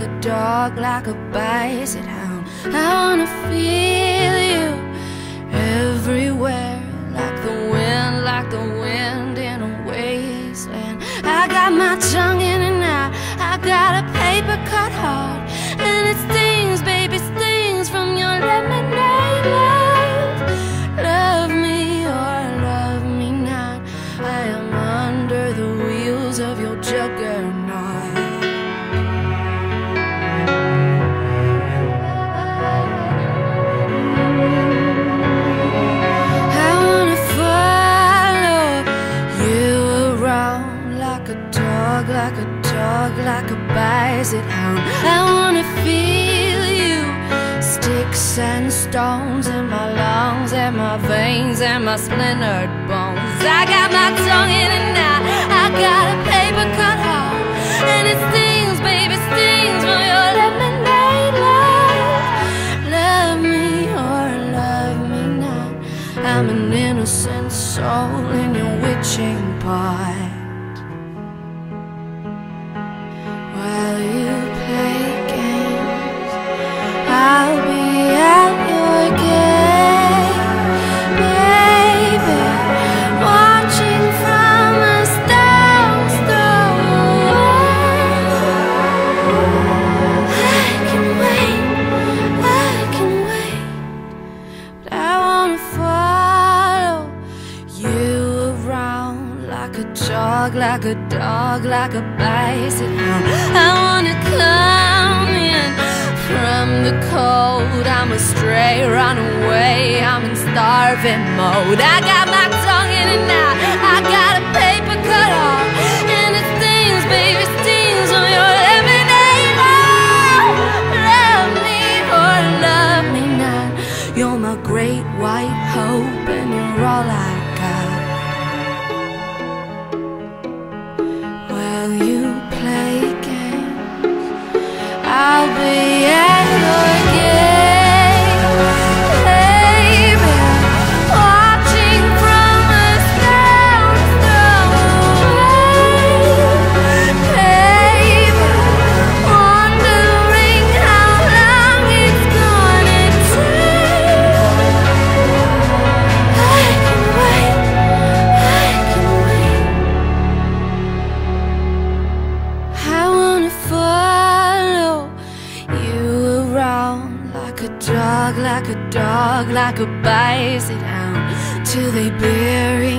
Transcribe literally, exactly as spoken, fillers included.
dog, like a Basset Hound. I wanna feel you everywhere, like the wind, like the wind in a wasteland. I got my tongue in and out, I got a paper cut heart, and it stings, baby, stings from your lemonade love. Love me or love me not, I am under the wheels of your juggernaut. I wanna follow you around like a dog, like a dog, like a Basset Hound. I wanna feel you, sticks and stones in my lungs and my veins and my splintered bones. I got my tongue in and out, I got a paper cut heart, and it stings, baby, stings from your lemonade love. Love me or love me not, I'm an innocent soul in your witching pot. While you play games, I'll be at your gate, baby, watching from a stone's throw away. I can wait, I can wait, but I wanna follow you around like a dog, like a dog, like a Basset Hound. I wanna come in from the cold, I'm a stray runaway, I'm in starving mode. I got my tongue in and out, I got a paper cut off, and it stings, baby, stings on your everyday love. Love me or love me not, you're my great white hope, and you're all I got. While you play games, I'll be at your gate, baby, watching from a stone's throw away. Baby, wondering how long it's gonna take. I can wait, I can wait. I wanna follow you around like a dog, like a dog, like a Basset Hound, till they bury